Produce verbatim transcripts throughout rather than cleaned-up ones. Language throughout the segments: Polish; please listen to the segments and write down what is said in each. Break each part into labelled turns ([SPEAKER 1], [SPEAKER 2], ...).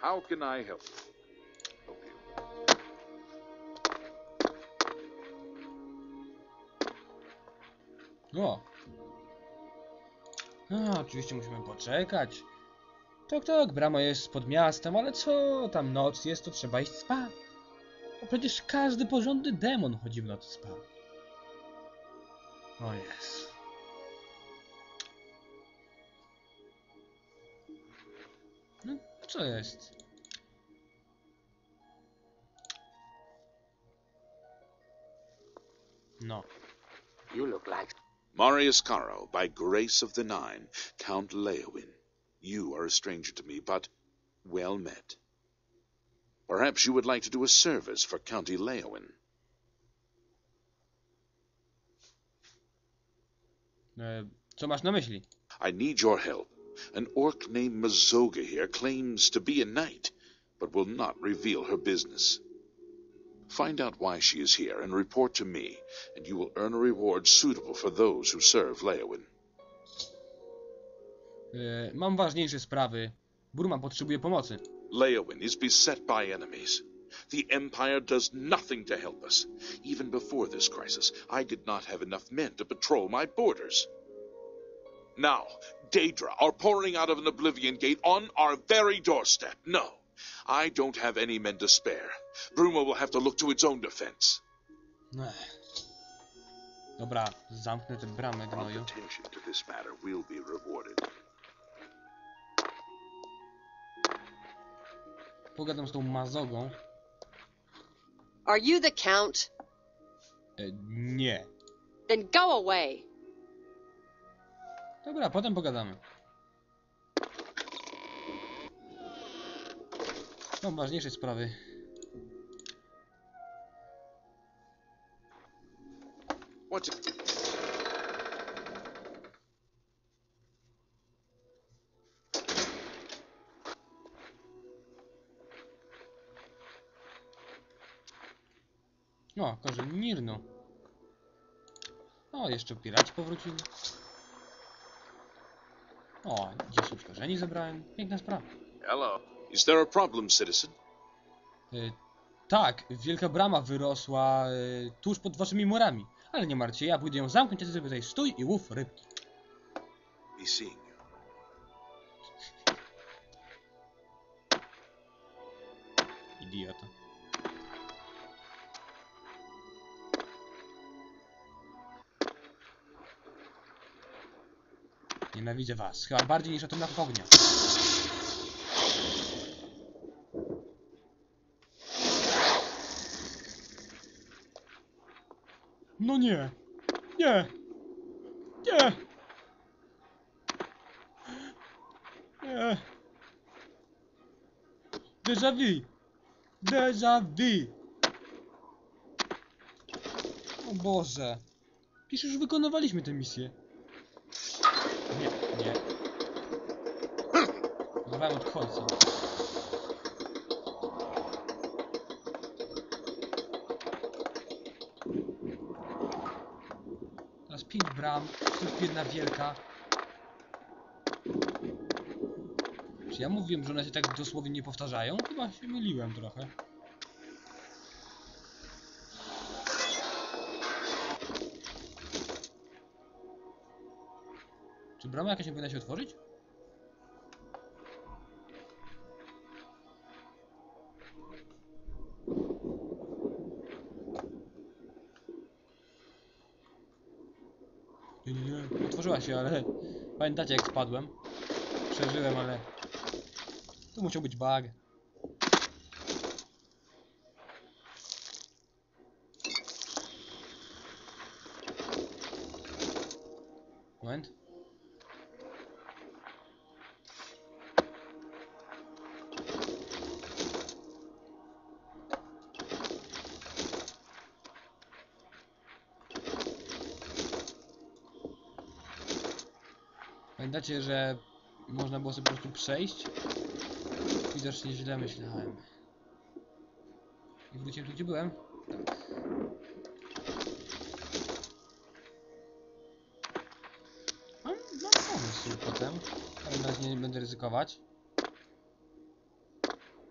[SPEAKER 1] How can I help help you?
[SPEAKER 2] O! A, oczywiście musimy poczekać. Tak, tak, brama jest pod miastem, ale co tam noc jest, to trzeba iść spać. A przecież każdy porządny demon chodzi w nocy spać. O jest. No, co jest? No.
[SPEAKER 3] You look like...
[SPEAKER 1] Marius Caro, by grace of the Nine, Count Leowin. You are a stranger to me, but well met. Perhaps you would like to do a service for County Leowin.
[SPEAKER 2] E, co masz na myśli?
[SPEAKER 1] I need your help. An orc named Mazoga here claims to be a knight, but will not reveal her business. Find out why she is here and report to me, and you will earn a reward suitable for those who serve Leowin.
[SPEAKER 2] E, mam ważniejsze sprawy. Burma potrzebuje pomocy.
[SPEAKER 1] Leowin is beset by enemies. The Empire does nothing to help us. Even before this crisis, I did not have enough men to patrol my borders. Now, Daedra are pouring out of an Oblivion Gate on our very doorstep. No, I don't have any men to spare. Bruma will have to look to its own defense.
[SPEAKER 2] Ech. Dobra, zamknę tę bramę, gnoju.
[SPEAKER 1] Attention to this matter will be rewarded.
[SPEAKER 2] Pogadam z tą Mazogą.
[SPEAKER 4] Are you the Count?
[SPEAKER 2] E, nie.
[SPEAKER 4] Then go away.
[SPEAKER 2] Dobra, potem pogadamy. Mam ważniejsze sprawy.
[SPEAKER 1] What?
[SPEAKER 2] O, korzeń Nirnu. O, jeszcze piraci powrócili. O, dziesięć korzeni zebrałem. Piękna sprawa.
[SPEAKER 1] Hello. Is there a problem, citizen?
[SPEAKER 2] Y, tak, wielka brama wyrosła y, tuż pod waszymi murami. Ale nie martwcie, ja pójdę ją zamknąć, a ty sobie tutaj stój i łów rybki.
[SPEAKER 1] Be seeing you.
[SPEAKER 2] Idiota. Nienawidzę was, chyba bardziej niż atomów ognia. No nie! Nie! Nie! Nie! Déjà vu! Déjà vu! O Boże! Przecież już wykonywaliśmy tę misję. Nie, nie. Zrywałem od końca. Teraz pięć bram, to jest jedna wielka. Czy ja mówiłem, że one się tak dosłownie nie powtarzają? Chyba się myliłem trochę. Czy brama jakaś nie powinna się otworzyć? Nie, nie, nie. Otworzyła się, ale pamiętacie jak spadłem? Przeżyłem, ale to musiał być bug. Moment. Pamiętacie, że można było sobie po prostu przejść? Widocznie źle myślałem. I wróciłem tu, gdzie byłem? Tak. Mam, mam pomysł potem, ale na razie nie będę ryzykować.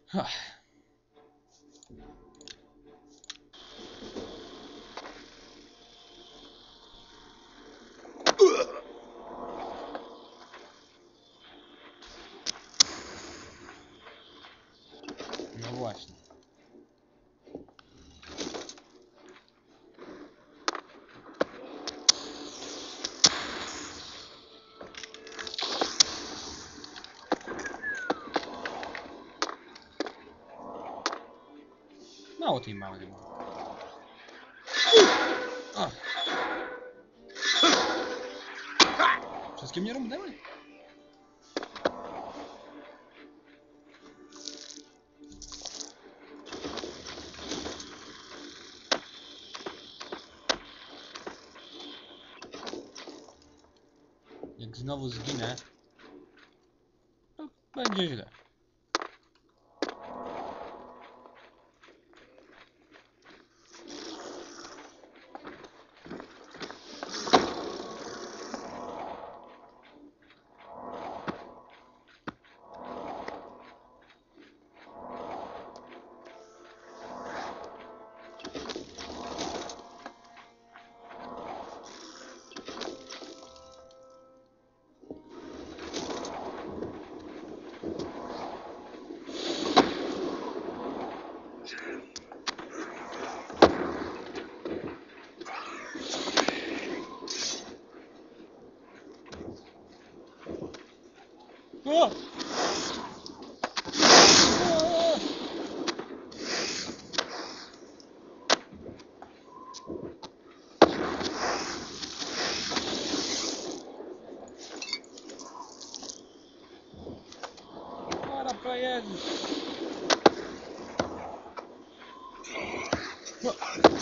[SPEAKER 2] Ach. No właśnie. Mało tej małej ma. Ach. Wszystkie mnie rąbnęły? Jak znowu zginę, to będzie źle. O! O! Para pra Jezus! O!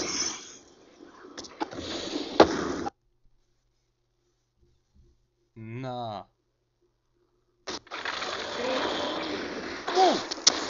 [SPEAKER 2] Na. O!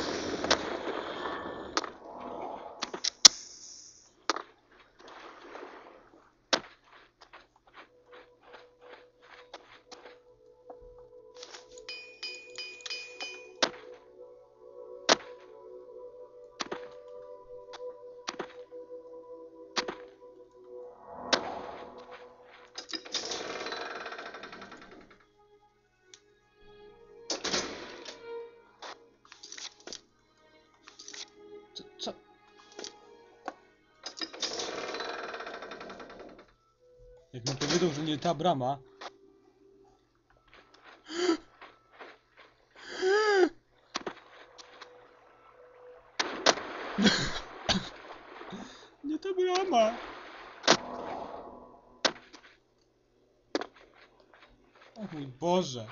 [SPEAKER 2] Co? Co? Jak mi powiedział, że nie ta brama. Nie ta brama. O mój Boże.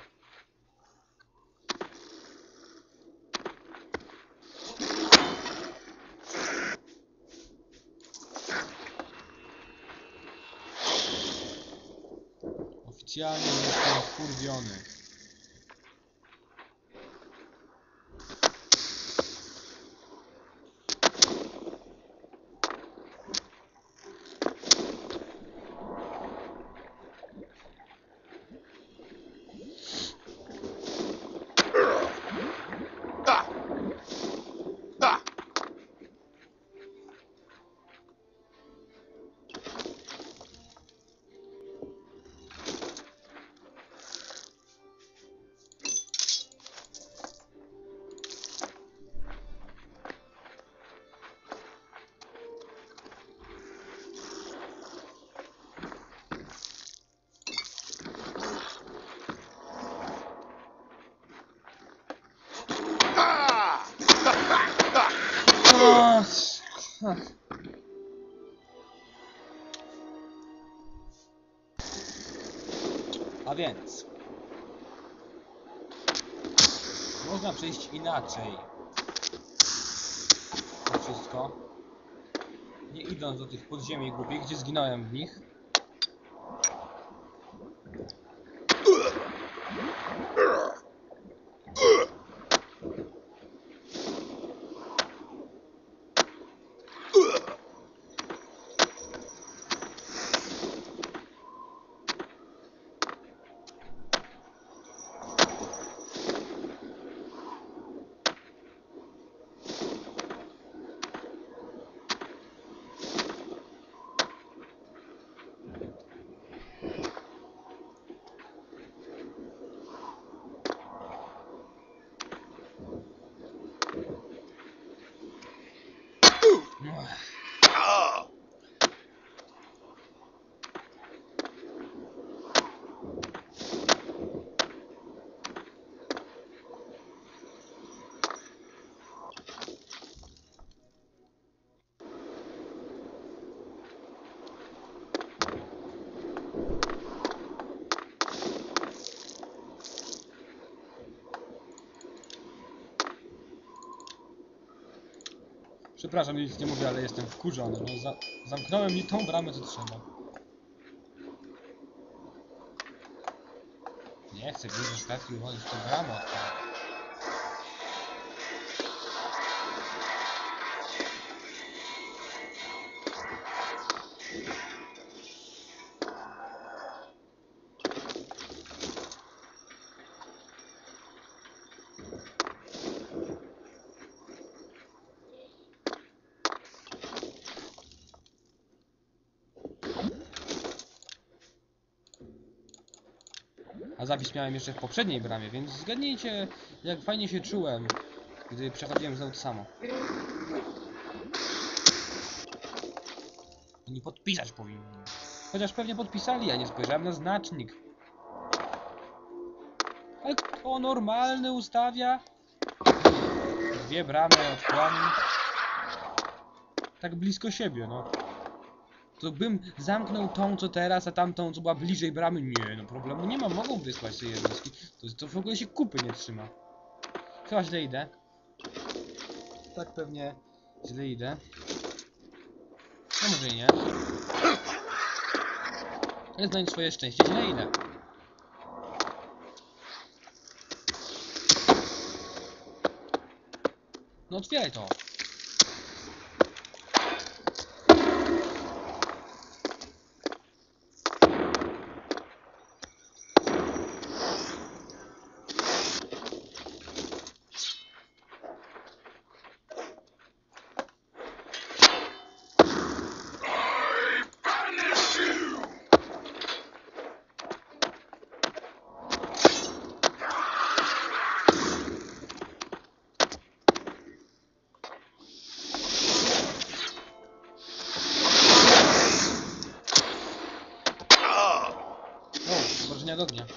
[SPEAKER 2] Oficjalnie jestem wkurwiony.
[SPEAKER 1] Ah! Ah! Ah!
[SPEAKER 2] Ach, ach. A więc można przejść inaczej to wszystko, nie idąc do tych podziemi głupich, gdzie zginąłem w nich. Przepraszam, nic nie mówię, ale jestem wkurzony. No, za zamknąłem mi tą bramę, co trzeba. Nie chcę bliżej statki uwolnić tą bramę odpalę. A zapis miałem jeszcze w poprzedniej bramie, więc zgadnijcie, jak fajnie się czułem, gdy przechodziłem znowu to samo. Oni podpisać powinni. Chociaż pewnie podpisali, ja nie spojrzałem na znacznik. Ale kto normalny ustawia dwie bramy odkłami tak blisko siebie, no. To bym zamknął tą, co teraz, a tamtą, co była bliżej bramy. Nie, no problemu nie ma, mogą wysłać sobie jednostki. To, to w ogóle się kupy nie trzyma. Chyba źle idę. Tak pewnie źle idę. No może i nie. Ale znajdź swoje szczęście, źle idę. No otwieraj to. Wrażenia do ognia.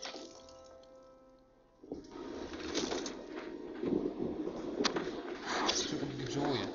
[SPEAKER 2] Czego nie żałuję.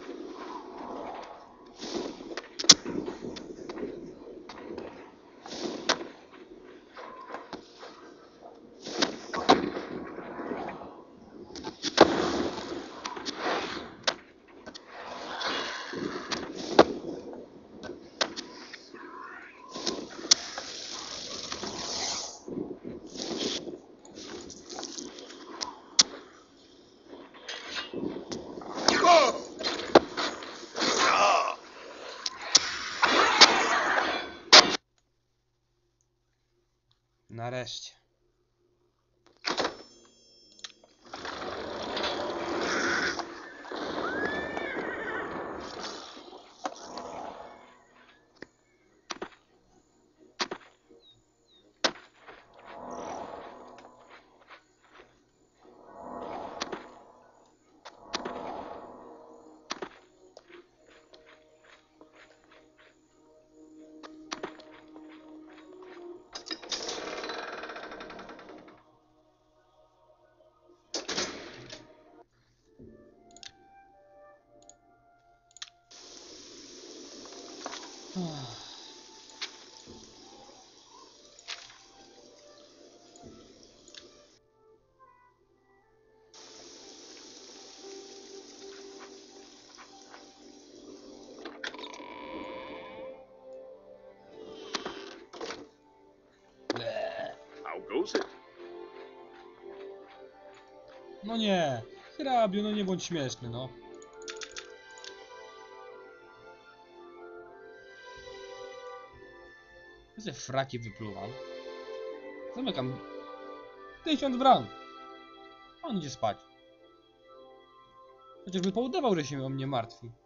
[SPEAKER 2] Nareszcie.
[SPEAKER 1] How goes it?
[SPEAKER 2] No nie, hrabiu, no nie bądź śmieszny, no. Ja sobie fraki wypluwam. Zamykam tysiąc bram. On idzie spać. Chociażby poudawał, że się o mnie martwi.